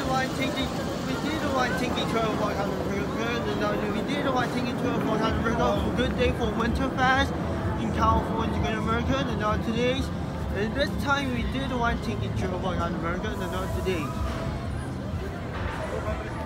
one ticket. We did one ticket to a 400 burger. We did one ticket to a 400 burger for Good Day for Winterfest in California, America. And now today, and this time we did one ticket to a 400 burger. And now today.